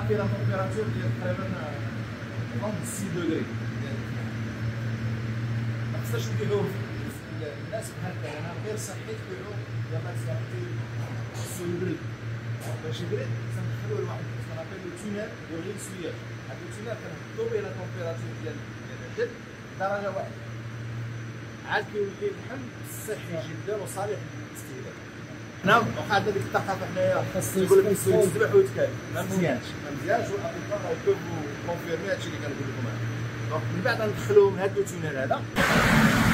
كاينه تمبيراتور ديال تقريبا 36 دوغري. ما خصناش نديرو الناس بحال هكا، انا غير صحي تبيعو يلاه صافي خصو يبرد. باش يبرد خصنا ندخلوه لواحد ما نابيلو تونيل دو ريسوياج. هاد التونيل كنهبطو به لا تمبيراتور ديال الجلد درجه واحده، عاد كيولي اللحم صحي جدا وصالح للاستهلاك. حنا واخا عندنا ديك الثقافه حنايا يقول لك خصو يذبح ويتكال، ما مزيانش والاطباء يكونوا كونفيرمي هادشي اللي كنقول لكم انا. دونك من بعد غندخلوه من هاد التونيل هذا